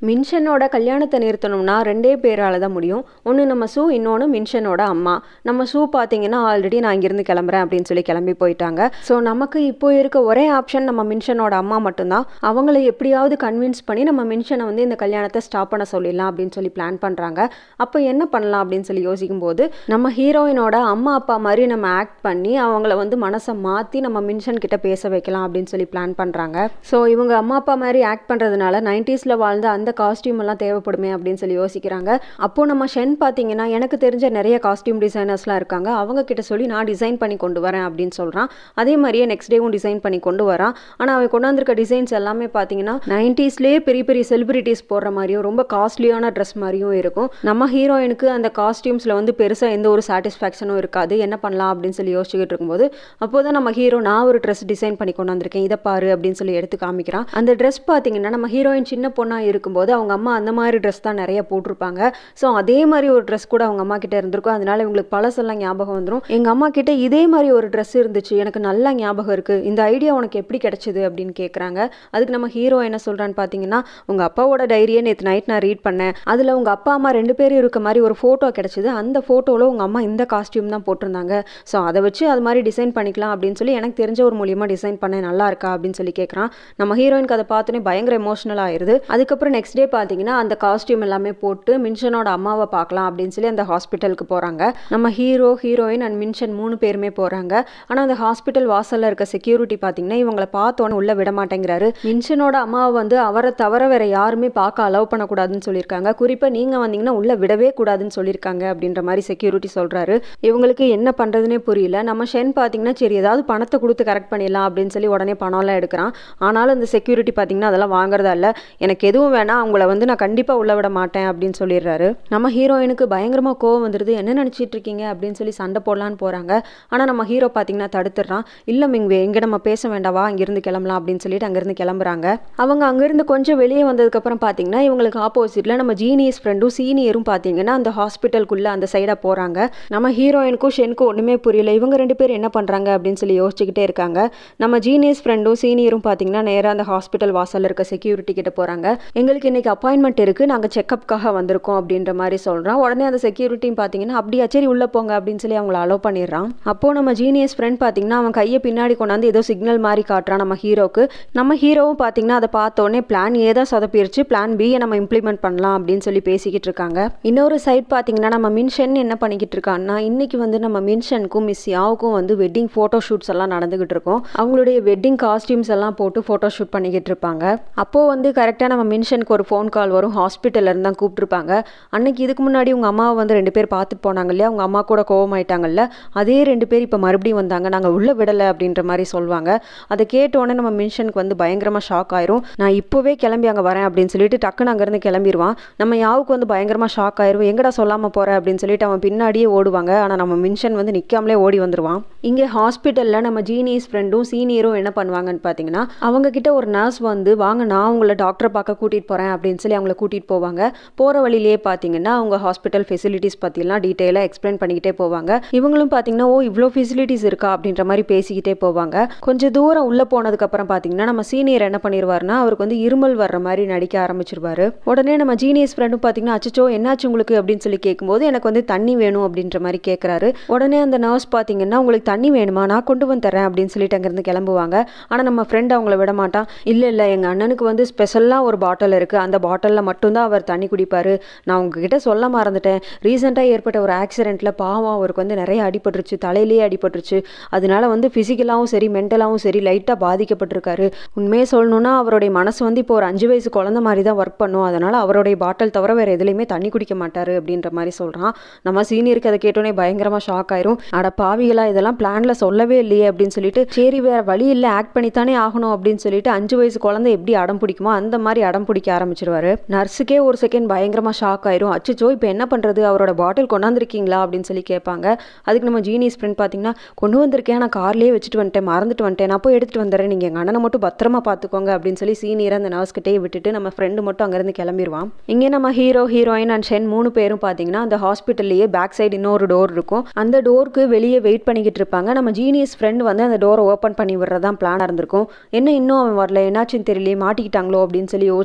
மின்ஷனோட கல்யாணத்தை நிறுத்தணும்னா 2 பேரால தான் முடியும். ஒன்று நம்ம சூ, இன்னொன்று மின்ஷனோட அம்மா. நம்ம சூ பார்த்தீங்கன்னா ஆல்ரெடி நான் இங்கேருந்து கிளம்புறேன் அப்படின்னு சொல்லி கிளம்பி போயிட்டாங்க. ஸோ நமக்கு இப்போ இருக்க ஒரே ஆப்ஷன் நம்ம மின்ஷனோட அம்மா மட்டும்தான். அவங்கள எப்படியாவது கன்வின்ஸ் பண்ணி நம்ம மின்ஷனை வந்து இந்த கல்யாணத்தை ஸ்டாப் பண்ண சொல்லிடலாம் அப்படின்னு சொல்லி பிளான் பண்ணுறாங்க. அப்போ என்ன பண்ணலாம் அப்படின்னு சொல்லி யோசிக்கும் போது நம்ம ஹீரோயினோட அம்மா அப்பா மாதிரி நம்ம ஆக்ட் பண்ணி அவங்கள வந்து மனசை மாற்றி நம்ம மின்ஷன் கிட்ட பேச வைக்கலாம் அப்படின்னு சொல்லி பிளான் பண்ணுறாங்க. ஸோ இவங்க அம்மா அப்பா மாதிரி ஆக்ட் பண்ணுறதுனால 90ஸ்ல வாழ்ந்த அந்த காஸ்டியூம் எல்லாம் தேவைப்படுமே அப்படின்னு சொல்லி யோசிக்கிறாங்க. அப்போது நம்ம ஷென் பார்த்தீங்கன்னா எனக்கு தெரிஞ்ச நிறைய காஸ்டியூம் டிசைனர்ஸ்லாம் இருக்காங்க, அவங்க கிட்ட சொல்லி நான் டிசைன் பண்ணி கொண்டு வரேன் அப்படின்னு சொல்கிறான். அதே மாதிரியே நெக்ஸ்ட் டேவும் டிசைன் பண்ணி கொண்டு வரான். ஆனால் அவன் கொண்டு வந்திருக்க டிசைன்ஸ் எல்லாமே பார்த்தீங்கன்னா 90ஸ்லேயே பெரிய பெரிய செலிபிரிட்டிஸ் போடுற மாதிரியும் ரொம்ப காஸ்ட்லியான ட்ரெஸ் மாதிரியும் இருக்கும். நம்ம ஹீரோயினுக்கு அந்த காஸ்டியூம்ஸில் வந்து பெருசாக எந்த ஒரு சாட்டிஸ்ஃபேக்ஷனும் இருக்காது. என்ன பண்ணலாம் அப்படின்னு சொல்லி யோசிச்சுக்கிட்டு இருக்கும்போது அப்போதான் நம்ம ஹீரோ நான் ஒரு ட்ரெஸ் டிசைன் பண்ணி கொண்டு வந்திருக்கேன், இதை பாரு அப்படின்னு சொல்லி எடுத்து காமிக்கிறான். அந்த ட்ரெஸ் பார்த்தீங்கன்னா நம்ம ஹீரோயின் சின்ன பொண்ணாக இருக்கும்போது அவங்க அம்மா அந்த மாதிரி ட்ரெஸ் தான் நிறைய போட்டிருப்பாங்க. ஸோ அதே மாதிரி ஒரு ட்ரெஸ் கூட அவங்க அம்மா கிட்ட இருந்திருக்கும். அதனால இவங்களுக்கு பழசெல்லாம் ஞாபகம் வந்துடும். எங்கள் அம்மா கிட்ட இதே மாதிரி ஒரு ட்ரெஸ் இருந்துச்சு, எனக்கு நல்லா ஞாபகம் இருக்கு, இந்த ஐடியா உனக்கு எப்படி கிடைச்சது அப்படின்னு கேட்குறாங்க. அதுக்கு நம்ம ஹீரோ என்ன சொல்றான்னு பார்த்தீங்கன்னா, உங்கள் அப்பாவோட டைரியை நேற்று நைட் நான் ரீட் பண்ணேன், அதில் உங்கள் அப்பா அம்மா 2 பேரும் இருக்க மாதிரி ஒரு ஃபோட்டோ கிடைச்சிது. அந்த ஃபோட்டோவில் உங்கள் அம்மா இந்த காஸ்டியூம் தான் போட்டிருந்தாங்க. ஸோ அதை வச்சு அது மாதிரி டிசைன் பண்ணிக்கலாம் அப்படின்னு சொல்லி எனக்கு தெரிஞ்ச ஒரு மூலியமாக டிசைன் பண்ணேன், நல்லா இருக்கா அப்படின்னு சொல்லி கேட்குறான். நம்ம ஹீரோயினுக்கு அதை பார்த்தோன்னே பயங்கர எமோஷனல் ஆயிருது. அதுக்கப்புறம் நெக்ஸ்ட் டே பார்த்தீங்கன்னா அந்த காஸ்டியூம் எல்லாமே போட்டு மின்ஷனோட அம்மாவை பார்க்கலாம் அப்படின்னு சொல்லி அந்த ஹாஸ்பிட்டலுக்கு போகிறாங்க. நம்ம ஹீரோ, ஹீரோயின் அண்ட் மின்ஷன் 3 பேருமே போகிறாங்க. ஆனால் அந்த ஹாஸ்பிட்டல் வாசலில் இருக்க செக்யூரிட்டி பார்த்தீங்கன்னா இவங்களை பார்த்தோன்னே உள்ள விட மாட்டேங்கிறாரு. மின்ஷனோட அம்மாவை வந்து அவரை தவிர வேற யாருமே பார்க்க அலோவ் பண்ணக்கூடாதுன்னு சொல்லியிருக்காங்க. குறிப்பாக நீங்கள் வந்தீங்கன்னா உள்ள விடவே கூடாதுன்னு சொல்லியிருக்காங்க அப்படின்ற மாதிரி செக்யூரிட்டி சொல்கிறாரு. இவங்களுக்கு என்ன பண்ணுறதுனே புரியல. நம்ம ஷென் பார்த்தீங்கன்னா சரி ஏதாவது பணத்தை கொடுத்து கரெக்ட் பண்ணிடலாம் அப்படின்னு சொல்லி உடனே பணம்லாம் எடுக்கிறான். ஆனாலும் அந்த செக்யூரிட்டி பார்த்தீங்கன்னா அதெல்லாம் வாங்குறதா இல்லை, எனக்கு எதுவும் வேணாம், அவங்கள வந்து நான் கண்டிப்பாக உள்ள விட மாட்டேன் அப்படின்னு சொல்லிடுறாரு. நம்ம ஹீரோயினுக்கு பயங்கரமாக கோவம் வந்துடுது. என்ன நினச்சிட்டு இருக்கீங்க அப்படின்னு சொல்லி சண்டை போடலான்னு போகிறாங்க. ஆனால் நம்ம ஹீரோ பார்த்தீங்கன்னா தடுத்துடுறான். இல்லை மிங்வே, இங்கே நம்ம பேச வேண்டாவா, அங்கேருந்து கிளம்பலாம் அப்படின்னு சொல்லிட்டு அங்கேருந்து கிளம்புறாங்க. அவங்க அங்கேருந்து கொஞ்சம் வெளியே வந்ததுக்கப்புறம் பார்த்தீங்கன்னா இவங்களுக்கு ஆப்போசிட்டில் நம்ம ஜீனியஸ் ஃப்ரெண்டும் சீனியரும் பார்த்தீங்கன்னா அந்த ஹாஸ்பிட்டலுக்குள்ளே அந்த சைடாக போகிறாங்க. நம்ம ஹீரோயினுக்கும் ஷெனுக்கும் ஒன்றுமே புரியல, இவங்க 2 பேர் என்ன பண்ணுறாங்க அப்படின்னு சொல்லி யோசிச்சுக்கிட்டே இருக்காங்க. நம்ம ஜீனியஸ் ஃப்ரெண்டும் சீனியரும் பார்த்தீங்கன்னா நேராக அந்த ஹாஸ்பிட்டல் வாசலில் இருக்க செக்யூரிட்டி கிட்ட போகிறாங்க. எங்களுக்கு இன்னைக்கு அப்பாயின்மெண்ட் இருக்குது, நாங்கள் செக்கப்புக்காக வந்திருக்கோம் அப்படின்ற மாதிரி சொல்கிறான். உடனே அந்த செக்யூரிட்டியும் பார்த்தீங்கன்னா அப்படியா சரி உள்ளே போங்க அப்படின்னு சொல்லி அவங்கள அலோவ் பண்ணிடுறான். அப்போது நம்ம ஜீனியஸ் ஃப்ரெண்ட் பார்த்தீங்கன்னா அவன் கையை பின்னாடி கொண்டாந்து ஏதோ சிக்னல் மாதிரி காட்டுறான் நம்ம ஹீரோக்கு. நம்ம ஹீரோவும் பார்த்தீங்கன்னா அதை பார்த்தோன்னே பிளான் ஏ தான் சொதப்பிருச்சு, பிளான் பியை நம்ம இம்ப்ளிமெண்ட் பண்ணலாம் அப்படின்னு சொல்லி பேசிக்கிட்டு இருக்காங்க. இன்னொரு சைட் பார்த்தீங்கன்னா நம்ம மின்ஷன் என்ன பண்ணிக்கிட்டு இருக்கான்னா, இன்னைக்கு வந்து நம்ம மின்ஷனுக்கும் மிஸ் யாவுக்கும் வந்து வெட்டிங் ஃபோட்டோ ஷூட்ஸ் எல்லாம் நடந்துகிட்டு இருக்கும். அவங்களுடைய வெட்டிங் காஸ்டியூம்ஸ் எல்லாம் போட்டு ஃபோட்டோ ஷூட் பண்ணிக்கிட்டு இருப்பாங்க. அப்போது வந்து கரெக்டாக நம்ம மின்ஷனுக்கு ஒரு ஃபோன் கால் வரும். ஹாஸ்பிட்டல்லேருந்து தான் கூப்பிட்டுருப்பாங்க. அன்னைக்கு இதுக்கு முன்னாடி உங்கள் அம்மாவை வந்து 2 பேர் பார்த்துட்டு போனாங்க இல்லையா, உங்கள் அம்மா கூட கோவமாயிட்டாங்கல்ல, அதே 2 பேர் இப்போ மறுபடியும் வந்தாங்க, நாங்கள் உள்ளே விடலை அப்படின்ற மாதிரி சொல்லுவாங்க. அதை கேட்டோடனே நம்ம மின்ஷனுக்கு வந்து பயங்கரமாக ஷாக் ஆயிரும். நான் இப்போவே கிளம்பி அங்கே வரேன் அப்படின்னு சொல்லிட்டு டக்குன்னு அங்கேருந்து கிளம்பிடுவான். நம்ம யாவுக்கு வந்து பயங்கரமாக ஷாக் ஆயிரும். எங்கடா சொல்லாமல் போகிற அப்படின்னு சொல்லிட்டு அவன் பின்னாடியே ஓடுவாங்க. ஆனால் நம்ம மின்ஷன் வந்து நிற்காமலே ஓடி வந்துடுவான். இங்கே ஹாஸ்பிட்டலில் நம்ம ஜீனியஸ் ஃப்ரெண்டும் சீனியரும் என்ன பண்ணுவாங்கன்னு பார்த்தீங்கன்னா, அவங்க கிட்ட ஒரு நர்ஸ் வந்து வாங்க நான் உங்களை டாக்டரை பார்க்க கூட்டிகிட்டு போகிறேன் அப்படின்னு சொல்லி அவங்கள கூட்டிகிட்டு போவாங்க. போகிற வழியிலே பார்த்தீங்கன்னா அவங்க ஹாஸ்பிட்டல் ஃபெசிலிட்டிஸ் பற்றிலாம் டீட்டெயிலாக எக்ஸ்பிளைன் பண்ணிக்கிட்டே போவாங்க. இவங்களும் பார்த்தீங்கன்னா ஓ இவ்வளோ ஃபெசிலிட்டிஸ் இருக்கா அப்படின்ற மாதிரி பேசிக்கிட்டே போவாங்க. கொஞ்சம் தூரம் உள்ளே போனதுக்கப்புறம் பார்த்தீங்கன்னா நம்ம சீனியர் என்ன பண்ணிடுவார்னா, அவருக்கு வந்து இருமல் வர்ற மாதிரி நடிக்க ஆரம்பிச்சிருவாரு. உடனே நம்ம ஜீனியஸ் ஃப்ரெண்டும் பார்த்தீங்கன்னா அச்சோ என்னாச்சு உங்களுக்கு அப்படின்னு சொல்லி கேட்கும்போது எனக்கு வந்து தண்ணி வேணும் அப்படின்ற மாதிரி கேட்குறாரு. உடனே அந்த நர்ஸ் பார்த்தீங்கன்னா உங்களுக்கு தண்ணி வேணுமா, நான் கொண்டு வந்து தரேன் அப்படின்னு சொல்லிட்டு அங்கேருந்து கிளம்புவாங்க. ஆனால் நம்ம ஃப்ரெண்ட் அவங்கள விட மாட்டான். இல்லை எங்கள் அண்ணனுக்கு வந்து ஸ்பெஷலாக ஒரு பாட்டில் இருக்குது, அந்த பாட்டிலில் மட்டும்தான் அவர் தண்ணி குடிப்பார். நான் உங்ககிட்ட சொல்ல மறந்துட்டேன், ரீசெண்டாக ஏற்பட்ட ஒரு ஆக்சிடெண்ட்டில் பாவம் அவருக்கு வந்து நிறைய அடிபட்டுருச்சு, தலையிலேயே அடிபட்டுருச்சு. அதனால வந்து ஃபிசிக்கலாகவும் சரி மென்டலாகவும் சரி லைட்டாக பாதிக்கப்பட்டிருக்காரு. உண்மையே சொல்லணும்னா அவருடைய மனசு வந்து இப்போ ஒரு 5 வயசு குழந்தை மாதிரி தான் ஒர்க் பண்ணும். அதனால் அவருடைய பாட்டில் தவிர வேறு எதுலையுமே தண்ணி குடிக்க மாட்டார் அப்படின்ற மாதிரி சொல்கிறான். நம்ம சீனியருக்கு அதை கேட்டோன்னே பயங்கரமாக ஷாக் ஆயிரும். அட பாவிகளா, இதெல்லாம் பிளானில் சொல்லவே இல்லையே அப்படின்னு சொல்லிட்டு சரி வேறு வழி இல்லை ஆக்ட் பண்ணித்தானே ஆகணும் அப்படின்னு சொல்லிட்டு 5 வயசு குழந்தை எப்படி அடம் பிடிக்குமோ அந்த மாதிரி அடம் பிடிக்க ஆரம்பிச்சிருவாரு. நர்ஸுக்கே ஒரு செகண்ட் பயங்கரமாக ஷாக் ஆயிரும். அச்சோ இப்போ என்ன பண்ணுறது, அவரோட பாட்டில் கொண்டாந்துருக்கீங்களா அப்படின்னு சொல்லி கேட்பாங்க. அதுக்கு நம்ம ஜீனியஸ் ஃப்ரெண்ட் பார்த்தீங்கன்னா கொண்டு வந்திருக்கேன், நான் கார்லேயே வச்சுட்டு வந்துட்டேன், மறந்துட்டு வந்துட்டேன், நான் போய் எடுத்துகிட்டு வந்துடுறேன், நீங்கள் எங்கள் அண்ணனை மட்டும் பத்திரமா பார்த்துக்கோங்க அப்படின்னு சொல்லி சீனியரை அந்த நர்ஸ்கிட்டே விட்டுட்டு நம்ம ஃப்ரெண்டு மட்டும் அங்கேருந்து கிளம்பிடுவான். இங்கே நம்ம ஹீரோ, ஹீரோயின் அண்ட் ஷென் 3 பேரும் பார்த்தீங்கன்னா அந்த ஹாஸ்பிட்டல்லையே பேக் சைடு இன்னொரு டோர் இருக்கும். அந்த டோருக்கு வெளியே வெயிட் பண்ணிக்கிட்டு இருப்பாங்க. நம்ம ஜீனியஸ் ஃப்ரெண்ட் வந்து அந்த டோரை ஓப்பன் பண்ணி விடுறதான் பிளானாக இருந்திருக்கும். என்ன இன்னும் அவன் வரல, என்னாச்சுன்னு தெரியல, மாட்டிக்கிட்டாங்களோ அப்படின்னு சொல்லி யோசிச்சுக்கிட்டே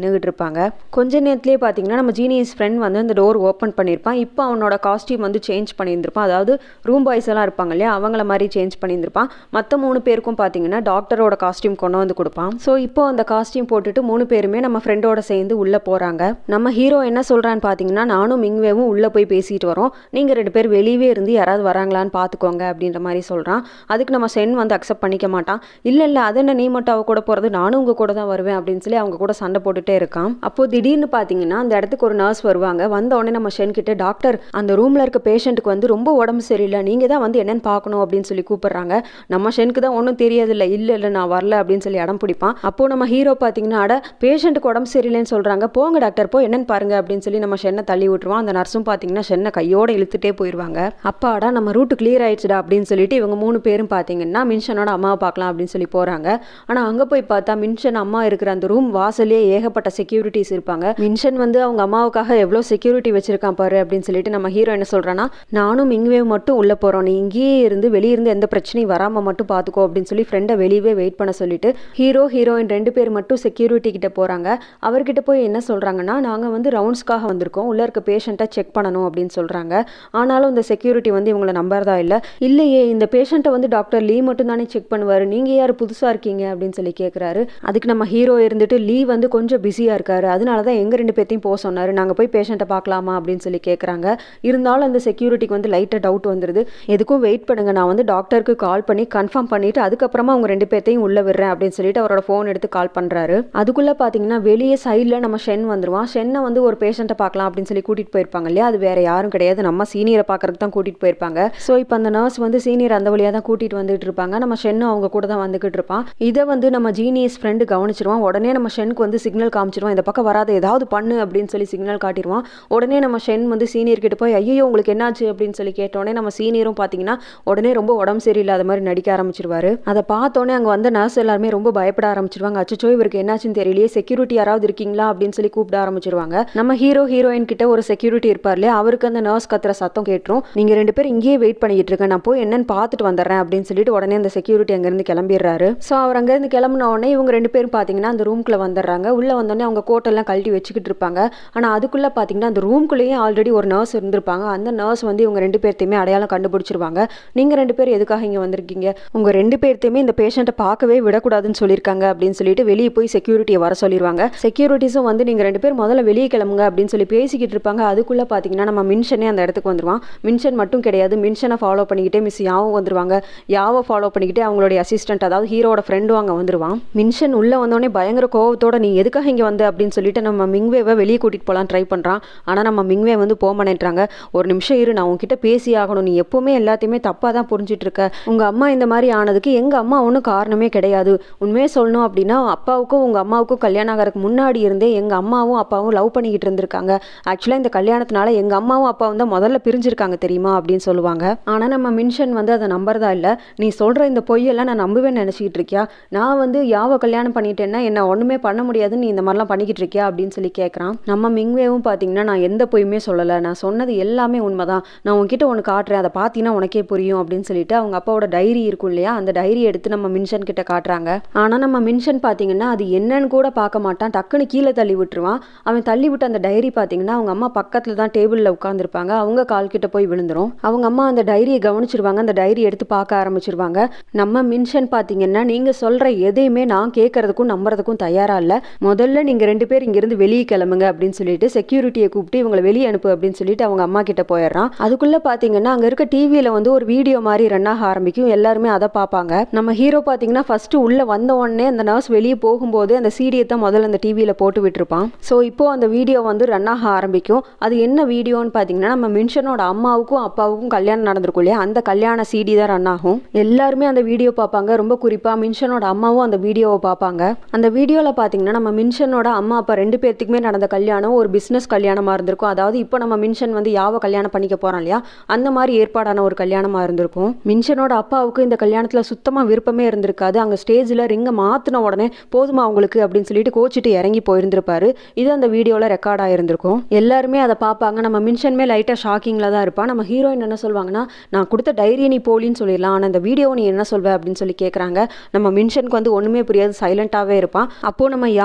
நின்றுகிட்டு இருப்பாங்க. கொஞ்ச நேரத்திலே பார்த்தீங்கன்னா நம்ம ஜீனியஸ் ஃப்ரெண்ட் வந்து அந்த டோர் ஓப்பன் பண்ணியிருப்பான். இப்போ அவனோட காஸ்டியூம் வந்து சேஞ்ச் பண்ணியிருந்திருப்பான். அதாவது ரூம் பாய்ஸ் எல்லாம் இருப்பாங்க இல்லையா, அவங்கள மாதிரி சேஞ்ச் பண்ணியிருந்திருப்பான். மற்ற 3 பேருக்கும் பார்த்தீங்கன்னா டாக்டரோட காஸ்டியூம் கொண்டு வந்து கொடுப்பான். ஸோ இப்போ அந்த காஸ்டியூம் போட்டுட்டு 3 பேருமே நம்ம ஃப்ரெண்டோட சேர்ந்து உள்ளே போகிறாங்க. நம்ம ஹீரோ என்ன சொல்கிறான்னு பார்த்தீங்கன்னா, நானும் மிங்வேவும் உள்ளே போய் பேசிட்டு வரோம், நீங்கள் 2 பேர் வெளியே இருந்து யாராவது வராங்களான்னு பார்த்துக்கோங்க அப்படின்ற மாதிரி சொல்கிறான். அதுக்கு நம்ம சென் வந்து அக்செப்ட் பண்ணிக்க மாட்டான். இல்லை அது என்ன நீ மட்டும் அவ கூட போகிறது, நானும் உங்கள் கூட தான் வருவேன் அப்படின்னு சொல்லி அவங்க கூட சண்டை போட்டுட்டே இருக்கான். அப்போது திடீர்னு பார்த்தீங்கன்னா அந்த இடத்துக்கு ஒரு நர்ஸ் வருவாங்க. வந்த உடனே நம்ம ஷென் கிட்ட, டாக்டர் அந்த ரூமில் இருக்க பேஷண்ட்டுக்கு வந்து ரொம்ப உடம்பு சரியில்லை, நீங்கள் தான் வந்து என்னன்னு பார்க்கணும் அப்படின்னு சொல்லி கூப்பிடுறாங்க. நம்ம ஷெனுக்கு தான் ஒன்றும் தெரியாதில்லை, இல்லை நான் வரல அப்படின்னு சொல்லி இடம் பிடிப்பான். அப்போது நம்ம ஹீரோ பார்த்தீங்கன்னா, அட பேஷண்ட்டுக்கு உடம்பு சரியில்லைன்னு சொல்கிறாங்க, போங்க டாக்டர் போய் என்னன்னு பாருங்க அப்படின்னு சொல்லி நம்ம ஷென்னை தள்ளி விட்டுருவான். அந்த நர்ஸும் பார்த்தீங்கன்னா ஷென்னை கையோடு இழுத்துட்டே போயிடுவாங்க. அப்பாடா நம்ம ரூட்டு கிளியர் ஆயிடுச்சுடா அப்படின்னு சொல்லிட்டு இவங்க 3 பேரும் பார்த்தீங்கன்னா மின்ஷனோட அம்மாவை பார்க்கலாம் அப்படின்னு சொல்லி போகிறாங்க. ஆனால் அங்கே போய் பார்த்தா மின்ஷன் அம்மா இருக்கிற அந்த ரூம் வாசலே ஏகப்பட்ட செக்யூரிட்டிஸ் இருப்பாங்க. மின்ஷன் வந்து அவங்க அம்மாவுக்காக எவ்வளோ செக்யூரிட்டி வச்சிருக்கான் பாரு அப்படின்னு சொல்லிட்டு நம்ம ஹீரோ என்ன சொல்கிறான்னா, நானும் மிங்வேவ் மட்டும் உள்ளே போகிறோம், நீ இங்கேயே இருந்து வெளியிருந்து எந்த பிரச்சனையும் வராமல் மட்டும் பார்த்துக்கோ அப்படின்னு சொல்லி ஃப்ரெண்டை வெளியே வெயிட் பண்ண சொல்லிட்டு ஹீரோயின் 2 பேர் மட்டும் செக்யூரிட்டி கிட்ட போகிறாங்க. அவர்கிட்ட போய் என்ன சொல்கிறாங்கன்னா, நாங்கள் வந்து ரவுண்ட்ஸ்க்காக வந்திருக்கோம், உள்ளே இருக்க பேஷண்ட்டை செக் பண்ணணும் அப்படின்னு சொல்கிறாங்க. ஆனாலும் இந்த செக்யூரிட்டி வந்து இவங்களை நம்பறதா இல்லையே இந்த பேஷண்ட்டை வந்து டாக்டர் லீ மட்டும் தானே செக் பண்ணுவார், நீங்கள் யார் புதுசாக இருக்கீங்க அப்படின்னு சொல்லி கேட்குறாரு. அதுக்கு நம்ம ஹீரோ இருந்துட்டு, லீ வந்து கொஞ்சம் பிஸியாக இருக்காரு, அதனால தான் எங்கள் 2 பேர்த்தையும் போக சொன்னார், நாங்கள் போய் பேஷண்ட்டை பார்க்கலாமா அப்படின்னு சொல்லி கேட்குறாங்க. இருந்தாலும் அந்த செக்யூரிட்டிக்கு வந்து லைட்டாக டவுட் வந்துடுது. எதுக்கும் வெயிட் பண்ணுங்க, நான் வந்து டாக்டருக்கு கால் பண்ணி கன்ஃபார்ம் பண்ணிவிட்டு அதுக்கப்புறமா அவங்க 2 பேர்த்தையும் உள்ளே விடுறேன் அப்படின்னு சொல்லிட்டு அவரோட ஃபோன் எடுத்து கால் பண்ணுறாரு. அதுக்குள்ளே பார்த்தீங்கன்னா வெளியே சைடில் நம்ம ஷென் வந்துடுவான். ஷென்னை வந்து ஒரு பேஷண்ட்டை பார்க்கலாம் அப்படின்னு சொல்லி கூட்டிகிட்டு போயிருப்பாங்க இல்லையா, அது வேறு யாரும் கிடையாது, நம்ம சீனியரை பார்க்கறதுக்கு தான் கூட்டிகிட்டு போயிருப்பாங்க. ஸோ இப்போ அந்த நர்ஸ் வந்து சீனியர் அந்த வழியாக தான் கூட்டிகிட்டு வந்துட்டு இருப்பாங்க. நம்ம ஷென்னும் அவங்க கூட தான் வந்துக்கிட்டு இருப்பான். இதை வந்து நம்ம ஜீனியஸ் ஃப்ரெண்டு கவனிச்சிருவான். உடனே நம்ம ஷென்க்கு வந்து சிக்னல் காமிச்சிருவான், இந்த பக்கம் வராது ஏதாவது பண்ணு அப்படின்னு சொல்லி சிக்னல் காட்டிடுவான். உடனே நம்ம ஷென் வந்து சீனியர் கிட்ட போய், ஐயோ உங்களுக்கு என்னாச்சு அப்படின்னு சொல்லி கேட்டோடனே நம்ம சீனியரும் பார்த்தீங்கன்னா உடனே ரொம்ப உடம்பு சரியில்லாத மாதிரி நடிக்க ஆரம்பிச்சிருவாரு. அதை பார்த்தோன்னே அங்கே வந்த நர்ஸ் எல்லாருமே ரொம்ப பயப்பட ஆரம்பிச்சிருவாங்க. அச்சோ இவருக்கு என்னாச்சுன்னு தெரியலையே, செக்யூரிட்டி யாராவது இருக்கீங்களா அப்படின்னு சொல்லி கூப்பிட ஆரம்பிச்சிருவாங்க. நம்ம ஹீரோயின் கிட்ட ஒரு செக்யூரிட்டி இருப்பார் இல்லையா, அவருக்கு அந்த நர்ஸ் கத்துற சத்தம் கேட்டுரும். நீங்கள் 2 பேர் இங்கேயே வெயிட் பண்ணிட்டு இருக்க, நான் போய் என்னன்னு பார்த்துட்டு வந்துடுறேன் அப்படின்னு சொல்லிட்டு உடனே அந்த செக்யூரிட்டி அங்கேருந்து கிளம்பிடுறாரு. ஸோ அவர் அங்கேருந்து கிளம்பின உடனே இவங்க 2 பேரும் பார்த்தீங்கன்னா அந்த ரூம்குள்ளே வந்துடுறாங்க. உள்ளே வந்தோடனே அவங்க கோட்டெல்லாம் கழட்டி வச்சுக்கிட்டு இருப்பாங்க. ஆனால் அதுக்குள்ளே பார்த்தீங்கன்னா அந்த ரூம்குள்ளேயே ஆல்ரெடி ஒரு நர்ஸ் இருந்திருப்பாங்க. அந்த நர்ஸ் வந்து இவங்க 2 பேர்த்தையுமே அடையாளம் கண்டுபிடிச்சிருவாங்க. நீங்கள் 2 பேர் எதுக்காக இங்கே வந்திருக்கீங்க, உங்கள் 2 பேர்த்தையுமே இந்த பேஷண்ட்டை பார்க்கவே விடக்கூடாதுன்னு சொல்லியிருக்காங்க அப்படின்னு சொல்லிட்டு வெளியே போய் செக்யூரிட்டியை வர சொல்லிடுவாங்க. செக்யூரிட்டிஸும் வந்து நீங்கள் 2 பேர் முதல்ல வெளியே கிளம்புங்க அப்படின்னு சொல்லி பேசிக்கிட்டு இருப்பாங்க. அதுக்குள்ளே பார்த்தீங்கன்னா நம்ம மின்ஷனே அந்த இடத்துக்கு வந்துடுவான். மின்ஷன் மட்டும் கிடையாது, மின்ஷனை ஃபாலோ பண்ணிக்கிட்டே மிஸ் யாவும் வந்துருவாங்க. யாவை ஃபாலோ பண்ணிக்கிட்டே அவங்களுடைய அசிஸ்டன்ட் அதாவது ஹீரோட ஃப்ரெண்டும் அங்கே வந்துருவான். மின்ஷன் உள்ளே வந்தோடனே பயங்கர கோவத்தோட, நீ எதுக்காக இங்கே வந்து அப்படின்னு சொல்லிட்டு நம்ம மிங்வேவை வெளியே கூட்டிகிட்டு போகலாம் ட்ரை பண்ணுறான். ஆனால் நம்ம மிங்வே வந்து போக மாட்டேன்றாங்க. ஒரு நிமிஷம் இரு, நான் உங்ககிட்ட பேசி ஆகணும், நீ எப்போவுமே எல்லாத்தையுமே தப்பாக தான் புரிஞ்சிட்டு இருக்க, உங்கள் அம்மா இந்த மாதிரி ஆனதுக்கு எங்கள் அம்மா ஒன்றும் காரணமே கிடையாது. உண்மையே சொல்லணும் அப்படின்னா அப்பாவுக்கும் உங்கள் அம்மாவுக்கும் கல்யாணம் ஆகிறதுக்கு முன்னாடி இருந்தே எங்கள் அம்மாவும் அப்பாவும் லவ் பண்ணிக்கிட்டு இருந்திருக்காங்க. ஆக்சுவலாக இந்த கல்யாணத்தினால எங்கள் அம்மாவும் அப்பாவும் தான் முதல்ல பிரிஞ்சிருக்காங்க தெரியுமா அப்படின்னு சொல்லுவாங்க. ஆனால் நம்ம மின்ஷன் வந்து அதை நம்புறதா இல்லை. நீ சொல்கிற இந்த பொய்யெல்லாம் நான் நம்புவேன்னு நினச்சிக்கிட்டு இருக்கியா, நான் வந்து யாவை கல்யாணம் பண்ணிட்டேன்னா என்ன ஒன்றுமே பண்ண முடியாதுன்னு நீ இந்த மாதிரிலாம் பண்ணிக்கிட்டு இருக்கியா அப்படின்னு சொல்லி கேட்குறான். நம்ம மிங்வேவும் பார்த்தீங்கன்னா, நான் எந்த பொய்யுமே சொல்லலை, நான் சொன்னது எல்லாமே உண்மைதான், நான் உன்கிட்ட ஒன்று காட்டுறேன், அதை பார்த்தீங்கன்னா உனக்கே புரியும் அப்படின்னு சொல்லிட்டு அவங்க அப்பாவோட டைரி இருக்கும் இல்லையா, அந்த டைரி எடுத்து நம்ம மின்ஷன் கிட்ட காட்டுறாங்க. ஆனால் நம்ம மின்ஷன் பார்த்தீங்கன்னா அது என்னன்னு கூட பார்க்க மாட்டான், டக்குன்னு கீழே தள்ளி விட்டுருவான். அவன் தள்ளி விட்டு அந்த டைரி பார்த்தீங்கன்னா அவங்க அம்மா பக்கத்தில் தான் டேபிளில் உட்காந்துருப்பாங்க, அவங்க கால் கிட்ட போய் விழுந்துரும். அவங்க அம்மா அந்த டைரியை கவனிச்சிருவாங்க, அந்த டைரி எடுத்து பார்க்க ஆரம்பிச்சிருவாங்க. நம்ம மின்ஷன் பார்த்தீங்கன்னா, நீங்கள் சொல்கிற எதையுமே நான் கேட்கறதுக்கும் நம்புறதுக்கும் தயாராக இல்லை, முதல்ல நீங்கள் 2 பேர் இங்கேருந்து வெளியே கிளம்புங்க அப்படின்னு சொல்லிட்டு செக்யூரிட்டியை கூப்பிட்டு இவங்களை வெளியே அனுப்பு அப்படின்னு சொல்லிட்டு அவங்க அம்மா கிட்ட போயிடுறான். அதுக்குள்ளே பார்த்தீங்கன்னா அங்கே இருக்க டிவியில் வந்து ஒரு வீடியோ மாதிரி ரன் ஆக ஆரம்பிக்கும். எல்லாருமே அதை பார்ப்பாங்க. நம்ம ஹீரோ பார்த்தீங்கன்னா ஃபர்ஸ்ட் உள்ளே வந்த உடனே அந்த நர்ஸ் வெளியே போகும்போது அந்த சீடியை தான் முதல்ல அந்த டிவியில் போட்டு விட்டுருப்பான். ஸோ இப்போ அந்த வீடியோ வந்து ரன் ஆக ஆரம்பிக்கும். அது என்ன வீடியோன்னு பார்த்தீங்கன்னா, நம்ம மின்ஷனோட அம்மாவுக்கும் அப்பாவுக்கும் கல்யாணம் நடந்திருக்கும் இல்லையா, அந்த கல்யாண சீடி தான் ரன் ஆகும். எல்லாருமே அந்த வீடியோ பார்ப்பாங்க. ரொம்ப குறிப்பாக மின்ஷனோட அம்மாவும் அந்த வீடியோவை பார்ப்பாங்க. அந்த வீடியோவில் பார்த்தீங்கன்னா நம்ம மின்ஷனோட அம்மா அப்பா 2 பேர்த்துக்குமே நடந்த கல்யாணம் ஒரு பிஸ்னஸ் கல்யாணமாக இருந்திருக்கும். அதாவது இப்போ நம்ம மின்ஷன் வந்து யாவை கல்யாணம் பண்ணிக்க போகிறான் இல்லையா, அந்த மாதிரி ஏற்பாடான ஒரு கல்யாணமாக இருந்திருக்கும். மின்ஷனோட அப்பாவுக்கு இந்த கல்யாணத்தில் சுத்தமாக விருப்பமே இருந்திருக்காது. அங்கே ஸ்டேஜில் ரிங்கை மாற்றின உடனே போதுமா அவங்களுக்கு அப்படின்னு சொல்லிட்டு கோச்சிட்டு இறங்கி போயிருந்திருப்பாரு. இது அந்த வீடியோவில் ரெக்கார்ட் ஆகிருந்திருக்கும். எல்லாருமே அதை பார்ப்பாங்க. நம்ம மின்ஷன்மே லைட்டாக ஷாக்கிங்கில் தான் இருப்பான். நம்ம ஹீரோயின் என்ன சொல்லுவாங்கன்னா, நான் கொடுத்த டைரியை நீ போலின்னு சொல்லிடலாம், ஆனால் அந்த வீடியோவை நீ என்ன சொல்வ அப்படின்னு சொல்லி கேட்குறாங்க. நம்ம மின்ஷனுக்கு வந்து ஒன்றுமே புரியாது, சைலண்ட்டாகவே இருப்பான். அப்போது நம்ம யாவ் வந்து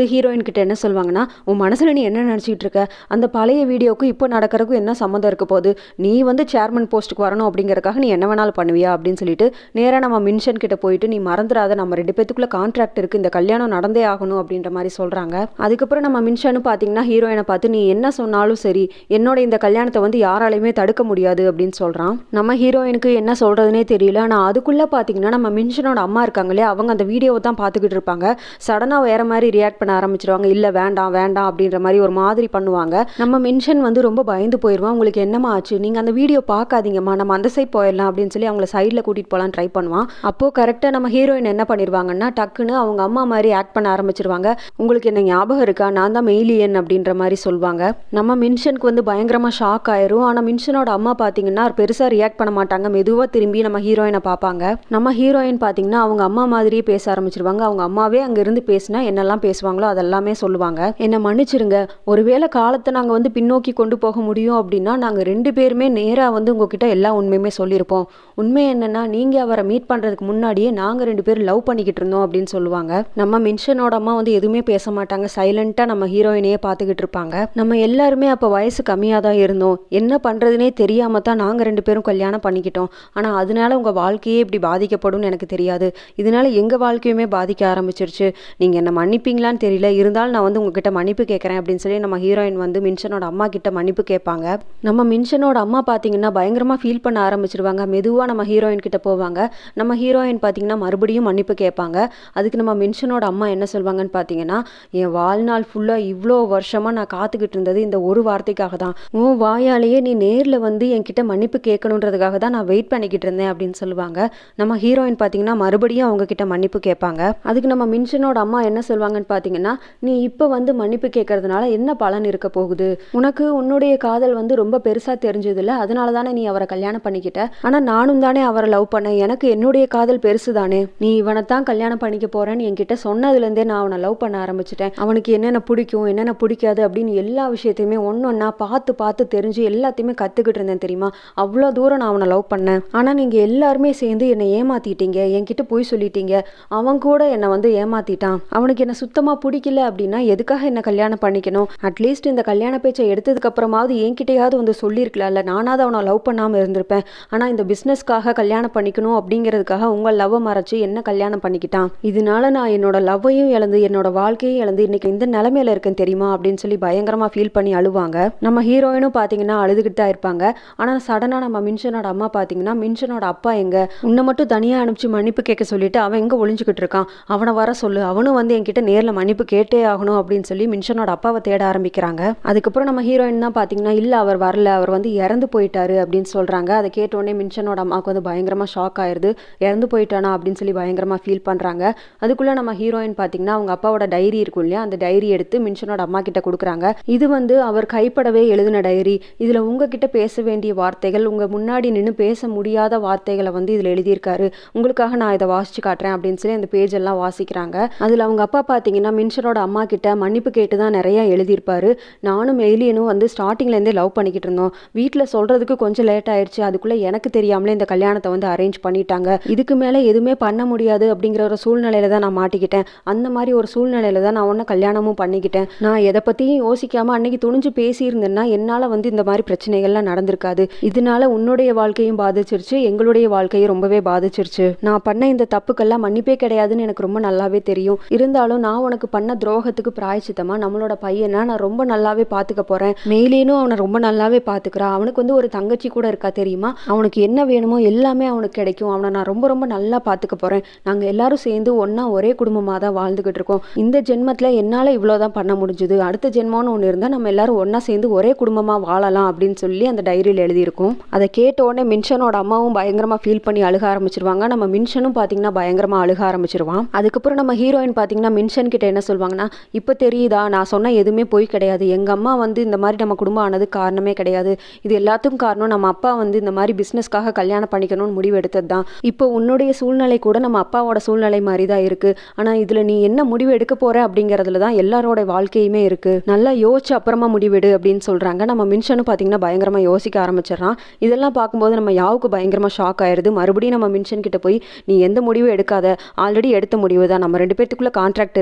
ஹீரோயின் கிட்ட என்ன சொல்லுவாங்கன்னா, உன் மனசுல நீ என்ன நினைச்சிட்டு இருக்க, அந்த பழைய வீடியோக்கும் இப்போ நடக்கிறதுக்கும் என்ன சம்மந்தம் இருக்க போகுது, நீ வந்து சேர்மன் போஸ்ட்டுக்கு வரணும் அப்படிங்கறதுக்காக நீ என்ன வேணாலும் பண்ணுவியா அப்படின்னு சொல்லிட்டு நேரா நம்ம மின்ஷன் கிட்ட போயிட்டு, நீ மறந்துடாத நம்ம 2 பேத்துக்குள்ள கான்ட்ராக்ட் இருக்கு, இந்த கல்யாணம் நடந்தே ஆகணும் அப்படின்ற மாதிரி சொல்றாங்க. அதுக்கப்புறம் நம்ம மின்ஷனு பாத்தீங்கன்னா ஹீரோயினை பார்த்து, நீ என்ன சொன்னாலும் சரி என்னோட இந்த கல்யாணத்தை வந்து யாராலையுமே தடுக்க முடியாது அப்படின்னு சொல்றான். நம்ம ஹீரோயினுக்கு என்ன சொல்றதுனே தெரியல. ஆனா அதுக்குள்ள பாத்தீங்கன்னா நம்ம மின்ஷனோட அம்மா இருக்காங்களே, அவங்க அந்த வீடியோவை தான் பார்த்துக்கிட்டு இருப்பாங்க. சடனா வேற மாதிரி ரியாக்ட் பண்ண ஆரம்பிச்சிருவாங்க. இல்ல வேண்டாம் வேண்டாம் அப்படின்ற மாதிரி ஒரு மாதிரி பண்ணுவாங்க. நம்ம மின்ஷன் வந்து ரொம்ப பயந்து போயிடுவான். உங்களுக்கு என்னமா ஆச்சு, நீங்க அந்த வீடியோ பார்க்காதீங்கம்மா, நம்ம அந்த சைட் போயிடலாம் அப்படின்னு சொல்லி அவங்கள சைட்ல கூட்டிட்டு போகலாம் ட்ரை பண்ணுவான். அப்போ கரெக்டா நம்ம ஹீரோயின் என்ன பண்ணிடுவாங்கன்னா, டக்குன்னு அவங்க அம்மா மாதிரி ஆக்ட் பண்ண ஆரம்பிச்சிருவாங்க. உங்களுக்கு என்ன ஞாபகம் இருக்கா, நான் தான் மெய்லியன் அப்படின்ற மாதிரி சொல்லுவாங்க. நம்ம மின்ஷனுக்கு வந்து பயங்கரமா ஷாக் ஆயிரும். ஆனா மின்ஷனோட அம்மா பாத்தீங்கன்னா பெருசா ரியாக்ட் பண்ண மாட்டாங்க. மெதுவா திரும்பி நம்ம ஹீரோயினை பார்ப்பாங்க. நம்ம ஹீரோயின் பாத்தீங்கன்னா அவங்க அம்மா மாதிரியே பேச ஆரம்பிச்சிருவாங்க. அவங்க அம்மாவே அங்க இருந்து பேசினா என்னெல்லாம் பேசுவாங்களோ அதெல்லாமே சொல்லுவாங்க. என்ன மன்னிச்சிருங்க, ஒருவேளை காலத்தை நாங்க வந்து பின்னோக்கி கொண்டு போக முடியும் அப்படின்னா நாங்க 2 பேருமே நேரா வந்து உங்ககிட்ட எல்லா உண்மையுமே சொல்லியிருப்போம். உண்மை என்னன்னா, நீங்க அவரை மீட் பண்றதுக்கு முன்னாடியே நாங்க 2 பேரும் லவ் பண்ணிக்கிட்டு இருந்தோம் அப்படின்னு சொல்லுவாங்க. நம்ம மின்ஷனோட அம்மா வந்து எதுவுமே பேச மாட்டாங்க. சைலண்டா நம்ம ஹீரோயினையே பார்த்துக்கிட்டு இருப்பாங்க. நம்ம எல்லாருமே அப்ப வயசு கம்மியா தான் இருந்தோம். என்ன பண்றதுனே தெரியாம தான் நாங்க 2 பேரும் கல்யாணம் பண்ணிக்கிட்டோம். ஆனா அதனால உங்க வாழ்க்கையே இப்படி பாதிக்கப்படும் எனக்கு தெரியாது. இதனால எங்க வாழ்க்கையுமே பாதிக்க ஆரம்பிச்சிருச்சு. நீங்க என்ன மன்னிப்பீங்களான்னு தெரியல, இருந்தாலும் நான் வந்து உங்ககிட்ட மன்னிப்பு கேட்கறேன் அப்படின்னு சொல்லி நம்ம ஹீரோயின் வந்து மின்ஷனோட அம்மா கிட்ட மன்னிப்பு கேட்பாங்க. நம்ம மின்ஷனோட அம்மா பாத்தீங்கன்னா பயங்கரமா ஃபீல் பண்ண ஆரம்பிச்சிருவாங்க. மெதுவா நம்ம ஹீரோயின் கிட்ட போவாங்க. நம்ம ஹீரோயின் பாத்தீங்கன்னா மறுபடியும் மன்னிப்பு கேட்பாங்க. அதுக்கு நம்ம மின்ஷனோட அம்மா என்ன சொல்வாங்கன்னு பாத்தீங்கன்னா, என் வாழ்நாள் ஃபுல்லா இவ்வளோ வருஷமா நான் காத்துக்கிட்டு இருந்தது இந்த ஒரு வார்த்தைக்காக தான். உன் வாயாலேயே நீ நேர்ல வந்து என்கிட்ட மன்னிப்பு கேட்கணுன்றதுக்காக தான் நான் வெயிட் பண்ணிக்கிட்டு இருந்தேன் அப்படின்னு சொல்லுவாங்க. நம்ம ஹீரோயின் பாத்தீங்கன்னா மறுபடியும் அவங்க கிட்ட மன்னிப்பு கேட்பாங்க. அதுக்கு நம்ம மின்ஷனோட அம்மா என்ன சொல்வாங்கன்னு பாத்தீங்கன்னா, நீ இப்ப வந்து மன்னிப்பு கேட்கறதுனால என்ன பலன் இருக்க போகுது, உனக்கு உன்னுடைய காதல் வந்து ரொம்ப பெருசா தெரிஞ்சது இல்ல, அதனால தானே நீ அவரை கல்யாணம் பண்ணிக்கிட்ட. ஆனா நானும் தானே அவரை லவ் பண்ணேன், எனக்கு என்னுடைய காதல் பெருசு தானே. நீ இவனைத்தான் கல்யாணம் பண்ணிக்க போறேன்னு என்கிட்ட சொன்னதுல இருந்தே நான் அவனை லவ் பண்ண ஆரம்பிச்சிட்டேன். அவனுக்கு என்னென்ன பிடிக்கும் என்னென்ன பிடிக்காது அப்படின்னு எல்லா விஷயத்தையுமே ஒன்னொன்னா பார்த்து பார்த்து தெரிஞ்சு எல்லாத்தையுமே கத்துக்கிட்டு இருந்தேன் தெரியுமா. அவ்வளோ தூரம் நான் அவனை லவ் பண்ணேன். ஆனா நீங்க எல்லாருமே சேர்ந்து என்னை ஏமாத்திட்டீங்க, என்கிட்ட போய் சொல்லிட்டீங்க. அவன் கூட என்னை வந்து ஏமாத்திட்டான். அவனுக்கு என்ன சுத்தமா பிடிக்கல அப்படின்னா எதுக்காக என்ன கல்யாணம் பண்ணிக்கணும். அட்லீஸ்ட் இந்த கல்யாண பேச்சை எடுத்ததுக்கு அப்புறமாவது என்கிட்டயாவது வந்து சொல்லியிருக்கலாம்ல, நானாவது அவனை லவ் பண்ணாம இருந்திருப்பேன். ஆனா இந்த பிசினஸ்க்காக கல்யாணம் பண்ணிக்கணும் அப்படிங்கிறதுக்காக உங்க லவ் மறைச்சு என்ன கல்யாணம் பண்ணிக்கிட்டான். இதனால நான் என்னோட லவ்வையும் இழந்து என்னோட வாழ்க்கையும் இழந்து இன்னைக்கு இந்த நிலைமையில இருக்கேன் தெரியுமா அப்படின்னு சொல்லி பயங்கரமா ஃபீல் பண்ணி அழுவாங்க. நம்ம ஹீரோயினும் பாத்தீங்கன்னா அழுதுகிட்டு தான் இருப்பாங்க. ஆனா சடனா நம்ம மின்ஷனோட அம்மா பாத்தீங்கன்னா, மின்ஷனோட அப்பா எங்க, உன்னை மட்டும் தனியா அனுப்பிச்சு மன்னிப்பு கேட்க சொல்லிட்டு அவன் எங்க ஒளிஞ்சுக்கிட்டு இருக்கான், அவனை வர சொல்லு, அவனும் வந்து என்கிட்ட நேர்ல மன்னிப்பு கேட்டே ஆகணும் அப்படின்னு சொல்லி மின்ஷனோட அப்பாவை தேட ஆரம்பிக்கிறாங்க. அதுக்கப்புறம் நம்ம ஹீரோயின் தான் பாத்தீங்கன்னா, இல்ல அவர் வரல, அவர் வந்து இறந்து போயிட்டாரு அப்படின்னு சொல்றாங்க. அதை கேட்டோடனே மின்ஷனோட அம்மாவுக்கு வந்து பயங்கரமா ஷாக் ஆயிருது. இறந்து போயிட்டானா அப்படின்னு சொல்லி பயங்கரமா ஃபீல் பண்றாங்க. அதுக்குள்ள நம்ம ஹீரோயின் பாத்தீங்கன்னா அவங்க அப்பாவோட டைரி இருக்கும் இல்லையா, அந்த டைரி எடுத்து மின்ஷனோட அம்மா கிட்ட கொடுக்குறாங்க. இது வந்து அவர் கைப்படவே எழுதின டைரி. இதுல உங்ககிட்ட பேச வேண்டிய வார்த்தைகள், உங்க முன்னாடி நின்று பேச முடியாத வார்த்தைகளை வந்து இதுல எழுதியிருக்காரு. உங்களுக்காக நான் இதை வாசிச்சு காட்டுறேன் அப்படின்னு சொல்லி அந்த பேஜ் எல்லாம் வாசிக்கிறாங்க. அதுல அவங்க அப்பா பாத்தீங்கன்னா மின்ஷனோட அம்மா கிட்ட மன்னிப்பு கேட்டுதான் நிறைய எழுதியிருப்பாரு. நானும் எலியனும் வந்து ஸ்டார்டிங்ல இருந்தே லவ் பண்ணிக்கிட்டு இருந்தோம். வீட்டுல சொல்றதுக்கு கொஞ்சம் லேட் ஆயிடுச்சு. அதுக்குள்ள எனக்கு தெரியாமலே இந்த கல்யாணத்தை வந்து அரேஞ்ச் பண்ணிட்டாங்க. இதுக்கு மேல எதுவுமே பண்ண முடியாது அப்படிங்கிற ஒரு சூழ்நிலையில தான் நான் மாட்டிக்கிட்டேன். அந்த மாதிரி ஒரு சூழ்நிலையில தான் நான் உன்ன கல்யாணமும் பண்ணிக்கிட்டேன். நான் எதை பத்தியும் யோசிக்காம அன்னைக்கு துணிஞ்சு பேசியிருந்தேன்னா என்னால வந்து இந்த மாதிரி பிரச்சனைகள்லாம் நடந்திருக்காது. இதனால உன்னுடைய வாழ்க்கையும் பாதிச்சிருச்சு, எங்களுடைய வாழ்க்கையும் ரொம்பவே பாதிச்சிருச்சு. நான் பண்ண இந்த தப்புக்கெல்லாம் மன்னிப்பே கிடையாதுன்னு எனக்கு ரொம்ப நல்லாவே தெரியும். இருந்தாலும் நான் உனக்கு பண்ண துரோகத்துக்கு பிராயச்சித்தமா நம்மளோட பையனை நான் ரொம்ப நல்லாவே பாத்துக்க போறேன். மெயிலேனும் அவனை ரொம்ப நல்லாவே பாத்துக்கிறா. அவனுக்கு வந்து ஒரு தங்கச்சி கூட இருக்கா தெரியுமா. அவனுக்கு என்ன வேணுமோ எல்லாமே அவனுக்கு கிடைக்கும். அவனை நான் ரொம்ப ரொம்ப நல்லா பாத்துக்க போறேன். நாங்க எல்லாரும் சேர்ந்து ஒன்னா ஒரே குடும்பமா தான் வாழ்ந்துகிட்டு இருக்கோம். இந்த ஜென்மத்துல என்னால இவ்வளவுதான் பண்ண முடிஞ்சது. அடுத்த ஜென்மம்னு ஒண்ணு இருந்தா நம்ம எல்லாரும் ஒன்னா சேர்ந்து ஒரே குடும்பமா வாழலாம் அப்படின்னு சொல்லி அந்த டைரியில எழுதியிருக்கும். அதை கேட்ட உடனே மின்ஷனோட அம்மாவும் பயங்கரமா ஃபீல் பண்ணி அழுக ஆரம்பிச்சிருவாங்க. நம்ம மின்ஷனும் பாத்தீங்கன்னா பயங்கரமா அழுக ஆரம்பிச்சிருவான். அதுக்கப்புறம் நம்ம ஹீரோயின் பாத்தீங்கன்னா மின்ஷன் கிட்ட என்ன சொல்வாங்கன்னா, இப்ப தெரியுதா நான் சொன்ன எதுவுமே பொய் கிடையாது. எங்க அம்மா வந்து இந்த மாதிரி நம்ம குடும்பம் ஆனது காரணமே கிடையாது. இது எல்லாத்துக்கும் காரணம் நம்ம அப்பா வந்து இந்த மாதிரி பிசினஸ்க்காக கல்யாணம் பண்ணிக்கணும்னு முடிவு எடுத்தது தான். இப்போ உன்னுடைய சூழ்நிலை கூட நம்ம அப்பாவோட சூழ்நிலை மாதிரி தான் இருக்கு. ஆனா இதுல நீ என்ன முடிவு எடுக்க போற அப்படிங்கறதுல தான் எல்லாரோட வாழ்க்கையுமே இருக்கு. நல்லா யோசிச்சு அப்புறமா முடிவெடு அப்படின்னு சொல்றாங்க. நம்ம மின்ஷனும் பாத்தீங்கன்னா பயங்கரமா யோசிக்க ஆரம்பிச்சிடறான். இதெல்லாம் பார்க்கும்போது நம்ம யாவுக்கு பயங்கரமா ஷாக் ஆயிருது. மறுபடியும் நம்ம மின்ஷன் கிட்ட போய், நீ எந்த முடிவும் எடுக்காத, ஆல்ரெடி எடுத்த முடிவு தான், நம்ம 2 பேத்துக்குள்ள கான்ட்ராக்ட் இருக்கு, நம்ம கல்யாணம்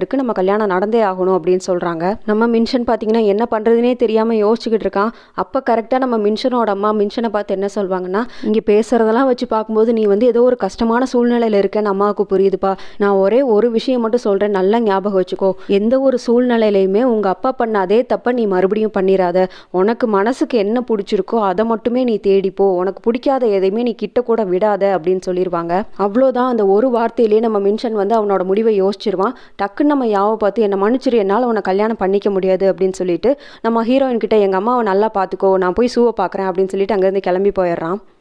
கல்யாணம் நடந்தே ஆகணும் அப்படின்னு சொல்கிறாங்க. நம்ம மின்ஷன் பார்த்தீங்கன்னா என்ன பண்ணுறதுனே தெரியாமல் யோசிச்சுக்கிட்டு இருக்கான். அப்போ கரெக்டாக நம்ம மின்ஷனோட அம்மா மின்ஷனை பார்த்து என்ன சொல்வாங்கன்னா, இங்கே பேசுகிறதெல்லாம் வச்சு பார்க்கும்போது நீ வந்து ஏதோ ஒரு கஷ்டமான சூழ்நிலையில் இருக்கேன்னு அம்மாவுக்கு புரியுதுப்பா. நான் ஒரே ஒரு விஷயம் மட்டும் சொல்கிறேன், நல்லா ஞாபகம் வச்சுக்கோ. எந்த ஒரு சூழ்நிலையிலையுமே உங்கள் அப்பா பண்ண அதே தப்பை நீ மறுபடியும் பண்ணிடாத. உனக்கு மனசுக்கு என்ன பிடிச்சிருக்கோ அதை மட்டுமே நீ தேடிப்போ. உனக்கு பிடிக்காத எதையுமே நீ கிட்ட கூட விடாத அப்படின்னு சொல்லிடுவாங்க. அவ்வளோதான். அந்த ஒரு வார்த்தையிலேயே நம்ம மின்ஷன் வந்து அவனோட முடிவை யோசிச்சிருவான். டக்குன்னு நம்ம யாவை பார்த்து என்னை மன்னிச்சிரு, என்னால் உன்னை கல்யாணம் பண்ணிக்க முடியாது அப்படின்னு சொல்லிட்டு நம்ம ஹீரோயின் கிட்ட எங்கள் அம்மாவை நல்லா பார்த்துக்கோ, நான் போய் சூவை பார்க்குறேன் அப்படின்னு சொல்லிட்டு அங்கேருந்து கிளம்பி போயிடுறான்.